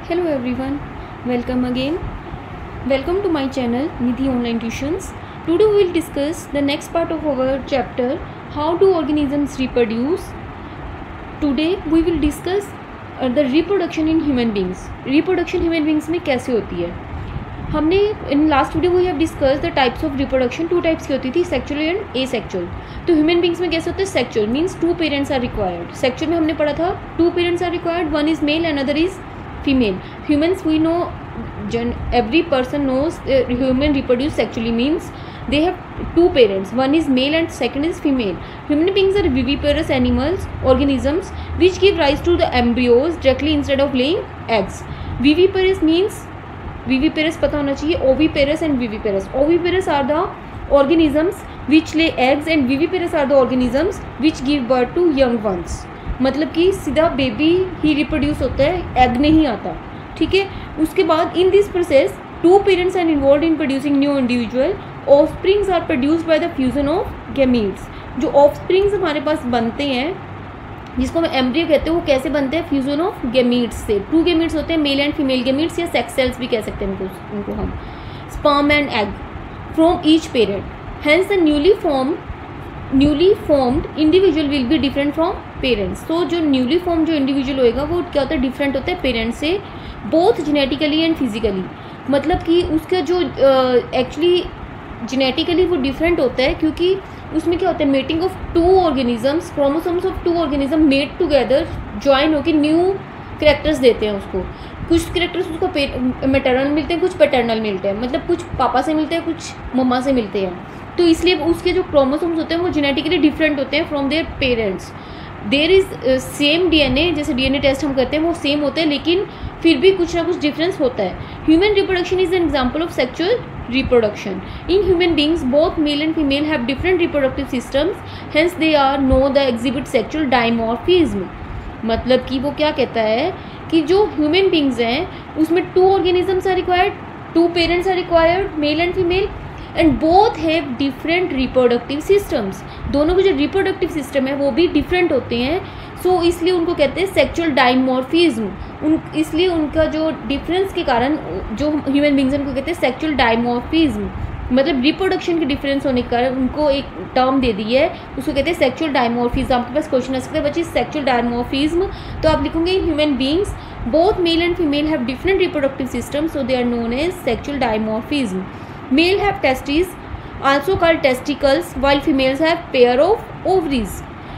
Hello everyone, welcome again. Welcome to my channel Nidhi Online Tuitions. Today we will discuss the next part of our chapter, how do organisms reproduce. Today we will discuss the reproduction in human beings. Reproduction human beings में कैसे होती है. हमने in last video we have discuss the types of reproduction. 2 types की होती थी, sexual and asexual. तो human beings में कैसे होता है, sexual means 2 parents are required. Sexual में हमने पढ़ा था 2 parents are required, one is male and other is female. Humans, we know, every person knows human reproduce sexually means they have 2 parents, one is male and second is female. Human beings are viviparous animals, organisms which give rise to the embryos directly instead of laying eggs. Viviparous means, viviparous पता होना चाहिए, oviparous and viviparous. Oviparous are the organisms which lay eggs and viviparous are the organisms which give birth to young ones. मतलब कि सीधा baby ही reproduce होता है, egg नहीं आता. ठीक है. उसके बाद in this process 2 parents are involve in producing new individual. Offsprings are produced by the fusion of gametes. जो ऑफस्प्रिंग्स हमारे पास बनते हैं, जिसको हम एम्ब्रियो कहते हैं, वो कैसे बनते हैं, फ्यूजन ऑफ गैमीट्स से. 2 गैमीट्स होते हैं, मेल एंड फीमेल गैमीट्स या सेक्स सेल्स भी कह सकते हैं उनको हम. Sperm and egg from each parent. Hence the newly formed individual will be different from parents. तो जो न्यूली फॉर्म जो इंडिविजुअल होएगा वो क्या होता है, डिफरेंट होता है पेरेंट्स से, बोथ जेनेटिकली एंड फिजिकली. मतलब कि उसका जो एक्चुअली जेनेटिकली वो डिफरेंट होता है, क्योंकि उसमें क्या होता है, mating of 2 organisms, chromosomes of 2 organism mate together, join होकर न्यू कैरेक्टर्स देते हैं उसको. कुछ कैरेक्टर्स उसको मैटरनल मिलते हैं, कुछ पैटर्नल मिलते हैं, मतलब कुछ पापा से मिलते हैं, कुछ मम्मा से मिलते हैं. तो इसलिए उसके जो क्रोमोसोम्स होते हैं वो जेनेटिकली डिफरेंट होते हैं from their parents. There is same DNA, जैसे डीएनए टेस्ट हम करते हैं वो सेम होते हैं, लेकिन फिर भी कुछ ना कुछ डिफरेंस होता है. Human reproduction is an example of sexual reproduction. In human beings both male and female have different reproductive systems, hence they are known the exhibit sexual dimorphism. मतलब कि वो क्या कहता है कि जो ह्यूमन बींग्स हैं उसमें 2 organisms are required, 2 parents are required, male and female, and both have different reproductive systems. दोनों के जो रिप्रोडक्टिव सिस्टम है वो भी डिफरेंट होते हैं. सो इसलिए उनको कहते हैं सेक्चुअल डाइमॉर्फिज्म. इसलिए उनका जो डिफरेंस के कारण जो ह्यूमन बींग्स उनको कहते हैं सेक्चुअल डाइमॉर्फिज्म. मतलब रिप्रोडक्शन के डिफरेंस होने के कारण उनको एक टर्म दे दी है, उसको कहते हैं सेक्चुअल डाइमॉर्फिज्म. आपके पास क्वेश्चन आ सकता है बच्चे सेक्चुअल डाइमॉर्फिज्म, तो आप लिखोगे human beings both male and female have different reproductive system, so they are known as sexual dimorphism. Male have testes, also called testicles, while females have pair of ovaries.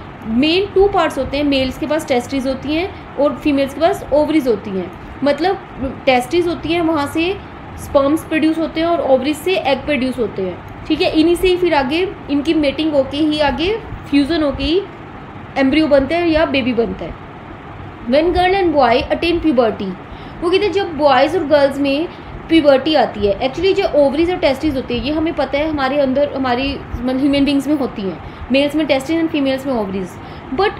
Main 2 parts होते हैं, mails के पास testis होती हैं और females के पास ovaries होती हैं. मतलब टेस्टिस होती हैं, वहाँ से स्पर्म्स प्रोड्यूस होते हैं और ओवरीज से एग प्रोड्यूस होते हैं. ठीक है. इन्हीं से ही फिर आगे इनकी मेटिंग होके ही आगे फ्यूजन होके ही एम्ब्रियो बनते हैं या बेबी बनता है. When girl and boy attain puberty, वो कहते हैं जब बॉयज़ और गर्ल्स में प्यूबर्टी आती है. एक्चुअली जो ओवरीज और टेस्टिस होती है ये हमें पता है हमारे अंदर, हमारी ह्यूमन बींग्स में होती हैं. मेल्स में टेस्टिस एंड फीमेल्स में ovaries. But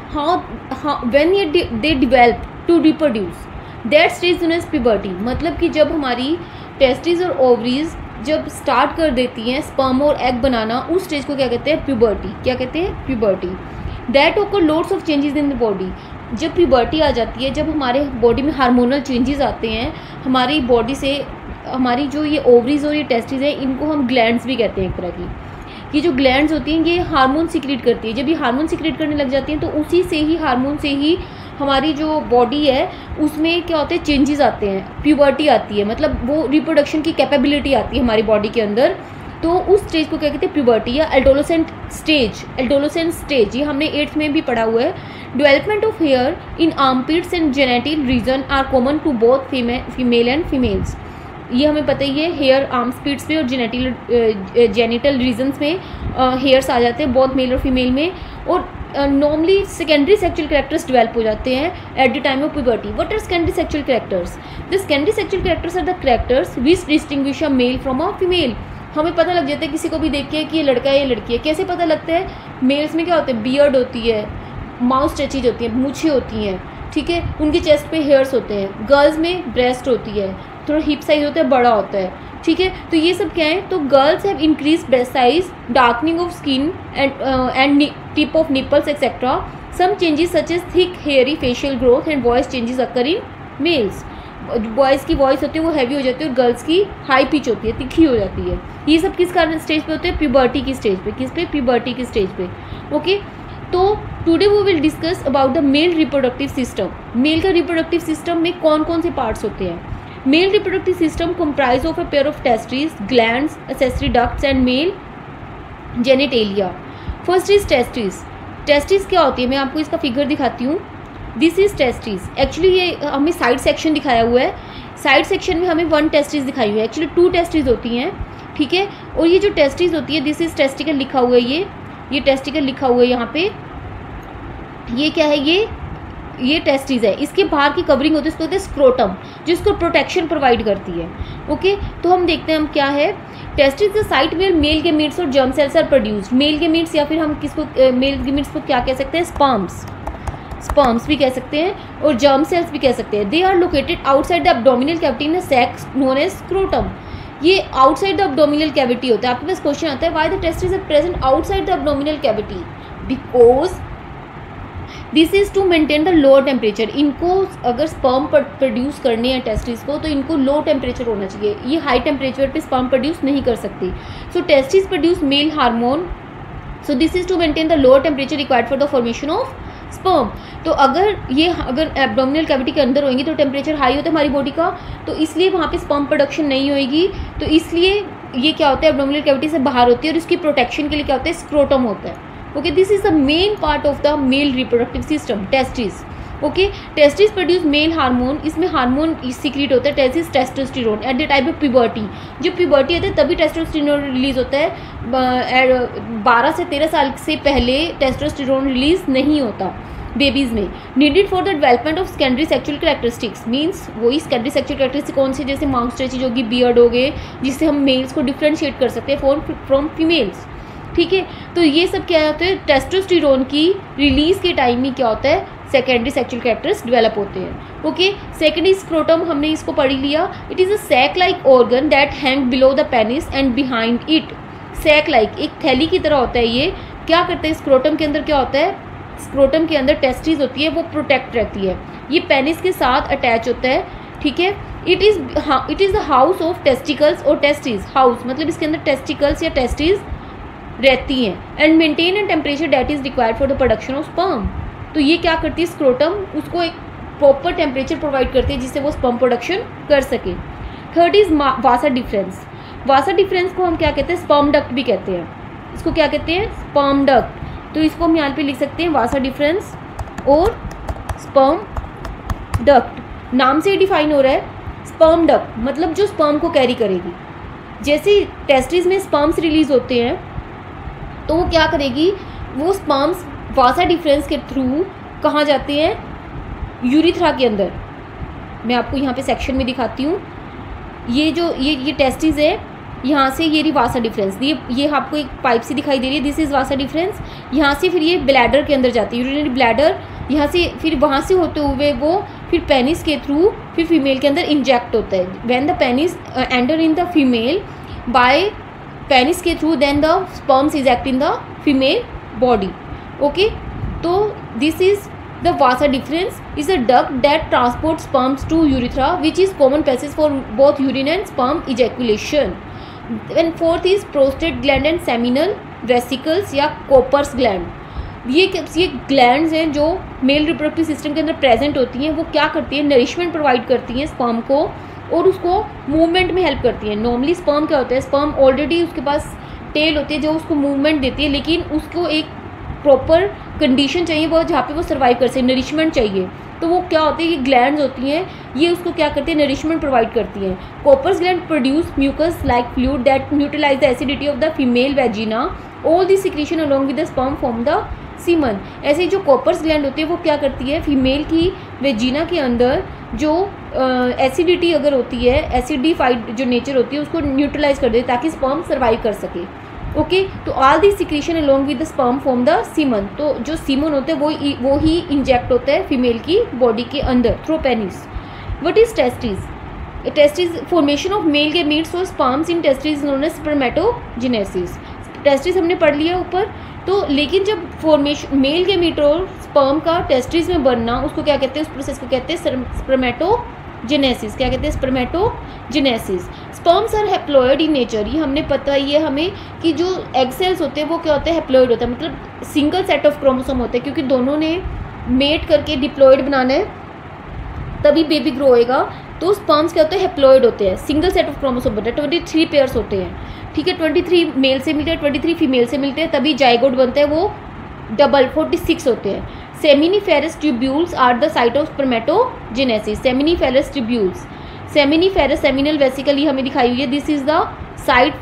how when they develop to reproduce, that stage known as puberty. मतलब कि जब हमारी टेस्टिस और ओवरीज जब स्टार्ट कर देती हैं स्पर्म और एग बनाना, उस स्टेज को क्या कहते हैं, प्यूबर्टी. क्या कहते हैं, puberty. That occur loads of changes in the body. जब प्यूबर्टी आ जाती है, जब हमारे बॉडी में हार्मोनल चेंजेस आते हैं, हमारी बॉडी से हमारी जो ये ओवरीज और ये टेस्टिस है इनको हम ग्लैंड्स भी कहते हैं एक तरह की. ये जो ग्लैंड्स होती हैं ये हार्मोन सिक्रीट करती है. जब ये हार्मोन सिक्रीट करने लग जाती हैं तो उसी से ही हार्मोन से ही हमारी जो बॉडी है उसमें क्या होते हैं, चेंजेस आते हैं, प्यूबर्टी आती है. मतलब वो रिप्रोडक्शन की कैपेबिलिटी आती है हमारी बॉडी के अंदर. तो उस स्टेज को क्या कहते हैं, प्यूबर्टी या एडोलेसेंट स्टेज. एडोलेसेंट स्टेज ये हमने 8th में भी पढ़ा हुआ है. Development of hair in armpits and genital region are common to both female and females. ये हमें पता ही है, हेयर आर्म्स पिट्स में और जेनिटल रीजन्स में हेयर्स आ जाते हैं बोथ मेल और फीमेल में. और normally secondary sexual characters develop हो जाते हैं at the time of puberty. What are secondary sexual characters? The secondary sexual characters are the characters which distinguish a male from a female. हमें पता लग जाता है किसी को भी देख के कि ये लड़का है ये लड़की है. कैसे पता लगता है? मेल्स में क्या होता है, बियर्ड होती है, माउथ स्ट्रेचेज होती है, मूछें होती हैं. ठीक है. उनके चेस्ट पे हेयर्स होते हैं. गर्ल्स में ब्रेस्ट होती है, थोड़ा हिप साइज होता है, बड़ा होता है. ठीक है. तो ये सब क्या है, तो girls have increase breast size, darkening of skin and tip of nipples etcetera. Some changes such as thick hairy facial growth and voice changes occur in males. Boys की वॉइस होती है वो हैवी हो जाती है और गर्ल्स की high pitch होती है, तिखी हो जाती है। ये सब किस कारण स्टेज पे होते हैं? प्यूबर्टी की स्टेज पे। किस पे? प्यूबर्टी की स्टेज पे। ओके, तो today we will discuss about the male reproductive system. Male का रिप्रोडक्टिव सिस्टम में कौन कौन से पार्ट्स होते हैं? Male reproductive system comprise of a pair of testis, glands, accessory ducts and male genitalia. First is testis. Testis क्या होती है? मैं आपको इसका फिगर दिखाती हूँ। This is testis. एक्चुअली ये हमें साइड सेक्शन दिखाया हुआ है। साइड सेक्शन में हमें 1 टेस्टिस दिखाई हुई है, एक्चुअली 2 टेस्टिस होती हैं, ठीक है। और ये जो टेस्टिस होती है, दिस इज टेस्टिकल लिखा हुआ है, ये टेस्टिकल लिखा हुआ है यहाँ पे। ये क्या है? ये टेस्टिस है। इसके बाहर की कवरिंग होती है, इसको कहते हैं स्क्रोटम, जो इसको प्रोटेक्शन प्रोवाइड करती है। ओके, तो हम देखते हैं हम क्या है। Testis the site where male gametes और germ cells are produced. Male gametes या फिर हम किसको मेल गेमीट्स को क्या कह सकते हैं? स्पर्म्स भी कह सकते हैं और जर्म सेल्स भी कह सकते हैं। They are located outside the abdominal cavity in a sac known as scrotum. ये आउटसाइड द एब्डोमिनल कैविटी होता है। आपके पास क्वेश्चन आता है, why the testis are present outside the abdominal cavity? Because this is to maintain the lower temperature. इनको अगर sperm produce करने हैं टेस्टिस को, तो इनको लो टेम्परेचर होना चाहिए। ये हाई टेम्परेचर पे स्पर्म प्रोड्यूस नहीं कर सकती। So testis produce male hormone, so this is to maintain the lower temperature required for the formation of sperm. तो अगर एब्डोमिनल कैविटी के अंदर होंगी तो टेम्परेचर हाई होता है हमारी बॉडी का, तो इसलिए वहाँ पे स्पर्म प्रोडक्शन नहीं होएगी। तो इसलिए ये क्या होता है? एब्डोमिनल कैविटी से बाहर होती है और इसकी प्रोटेक्शन के लिए क्या होता है? स्क्रोटम होता है। Okay, this is the main part of the male reproductive system, testis. Okay, testis produce male hormone. इसमें हार्मोन सीक्रेट होता है, testis testosterone at the time of puberty. जब प्यूबर्टी आता है तभी टेस्टोस्टेरोन रिलीज होता है। 12 से 13 साल से पहले टेस्टोस्टेरोन रिलीज नहीं होता बेबीज़ में। Needed for the development of secondary sexual characteristics, means वही सेकेंडरी सेक्चुअल कैरेक्टरिस्टिक कौन से? जैसे माउथ स्ट्रेचिंग होगी, बियर्ड हो गए, जिससे हम मेल्स को डिफ्रेंशिएट कर सकते हैं फ्रॉम फीमेल्स, ठीक है। तो ये सब क्या होता है? टेस्टोस्टेरोन की रिलीज के टाइम ही क्या होता है? सेकेंडरी सेक्चुअल कैरेक्टर्स डेवलप होते हैं। ओके, सेकेंडरी स्क्रोटम हमने इसको पढ़ लिया। It is a sac like organ that hang below the penis and behind it. Sac like, एक थैली की तरह होता है ये। क्या करते हैं? स्क्रोटम के अंदर क्या होता है? स्क्रोटम के अंदर टेस्टिस होती है, वो प्रोटेक्ट रहती है। ये पेनिस के साथ अटैच होता है, ठीक है। It is the house of testicles और टेस्टिस। हाउस मतलब इसके अंदर टेस्टिकल्स या टेस्टिस रहती हैं। And maintain a temperature that is required for the production of sperm. तो ये क्या करती है? स्क्रोटम उसको एक प्रॉपर टेम्परेचर प्रोवाइड करती है जिससे वो स्पर्म प्रोडक्शन कर सके। Third is vasa deferens. Vasa deferens को हम क्या कहते हैं? स्पर्म डक्ट भी कहते हैं। इसको क्या कहते हैं? Sperm duct. तो इसको हम यहाँ पे लिख सकते हैं वासा डिफरेंस और स्पर्म डक्ट। नाम से ही डिफाइन हो रहा है। स्पर्म डक्ट मतलब जो स्पर्म को कैरी करेगी। जैसे टेस्टिस में स्पर्म्स रिलीज होते हैं तो वो क्या करेगी? वो स्पर्म्स वासा डिफरेंस के थ्रू कहाँ जाते हैं? यूरिथ्रा के अंदर। मैं आपको यहाँ पे सेक्शन में दिखाती हूँ। ये जो ये टेस्टिस है, यहाँ से ये रही वासा डिफरेंस। ये आपको एक पाइप सी दिखाई दे रही है, दिस इज वासा डिफरेंस। यहाँ से फिर ये ब्लैडर के अंदर जाती है, यूरिनरी ब्लैडर। यहाँ से फिर वहाँ से होते हुए वो फिर पेनिस के थ्रू फिर फीमेल के अंदर इंजेक्ट होता है। When the penis enter in the female by penis के through, then the sperms eject in the female body. Okay, तो this is the vasa deferens is a duct that transports sperms to urethra, which is common passage for both urine and sperm ejaculation. And fourth is prostate gland and seminal vesicles या Cooper's gland। ये glands हैं जो mail reproductive system के अंदर present होती हैं। वो क्या करती हैं? नरिशमेंट प्रोवाइड करती हैं स्पर्म को और उसको मूवमेंट में हेल्प करती हैं। नॉर्मली स्पर्म क्या होता है? स्पर्म ऑलरेडी उसके पास टेल होती है जो उसको मूवमेंट देती है, लेकिन उसको एक प्रॉपर कंडीशन चाहिए वो जहाँ पे वो सर्वाइव कर सके, नरिशमेंट चाहिए। तो वो क्या होती है? ये ग्लैंड्स होती हैं, ये उसको क्या करती है? नरिशमेंट प्रोवाइड करती हैं। Cowper's gland produce mucus like fluid that neutralize the acidity of the female vagina. All this secretion along with the sperm form the semen. ऐसे जो कॉपर्स ग्लैंड होती है वो क्या करती है? फीमेल की वेजिना के अंदर जो एसिडिटी अगर होती है, एसिडिफाइड जो नेचर होती है, उसको न्यूट्रलाइज कर दे ताकि स्पर्म सर्वाइव कर सके। ओके, तो all this secretion along with the sperm form the semen. तो जो सीमन होते हैं वो ही इंजेक्ट होता है फीमेल की बॉडी के अंदर through penis. What is testis? Testis formation of male gametes और sperms in testis known as spermatogenesis. Testis हमने पढ़ लिया ऊपर। तो लेकिन जब फॉर्मेशन मेल गैमीट और स्पर्म का टेस्टिस में बनना, उसको क्या कहते हैं? उस प्रोसेस को कहते हैं स्पर्मेटोजेनेसिस। स्पर्मेटोजेनेसिस, क्या कहते हैं, spermatogenesis. Sperms are haploid in nature, ये हमने पता ही है हमें कि जो एग सेल्स होते हैं वो क्या होते हैं, हैप्लॉयड होता है, मतलब सिंगल सेट ऑफ क्रोमोसोम होते हैं, क्योंकि दोनों ने मेट करके डिप्लॉयड बनाना है तभी बेबी ग्रो होएगा। तो स्पर्म्स क्या होते हैं, हैप्लॉयड होते हैं, सिंगल सेट ऑफ क्रोमोसोम होता है, 23 पेयर्स होते हैं, ठीक है, 23 मेल से मिलते हैं, 23 फीमेल से मिलते हैं, तभी जाइगोट बनते हैं, वो डबल 46 होते हैं। Seminiferous tubules are the site of spermatogenesis. Seminiferous tubules, seminiferous, seminal vesicle हमें दिखाई हुई है, this is the site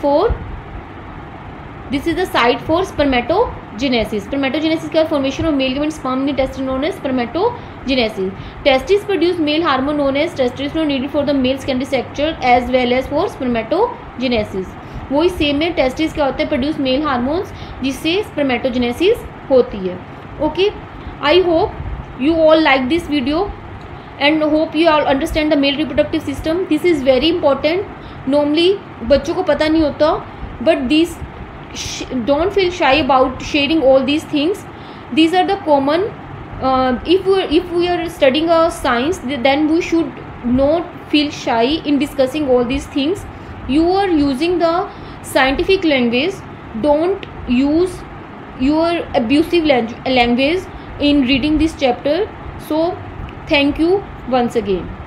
for spermatogenesis. Spermatogenesis का formation of male given sperm in testis known as spermatogenesis. Testis produce male hormone known as testosterone needed for the male secondary structure as well as for spermatogenesis. वही same है, testis क्या होते हैं, produce male hormones जिससे spermatogenesis होती है। Okay, I hope you all like this video and hope you all understand the male reproductive system. This is very important. Normally बच्चों को पता नहीं होता, but these don't feel shy about sharing all these things. These are the common, if we are studying a science, then we should not feel shy in discussing all these things. You are using the scientific language, don't use your abusive language in reading this chapter. So thank you once again.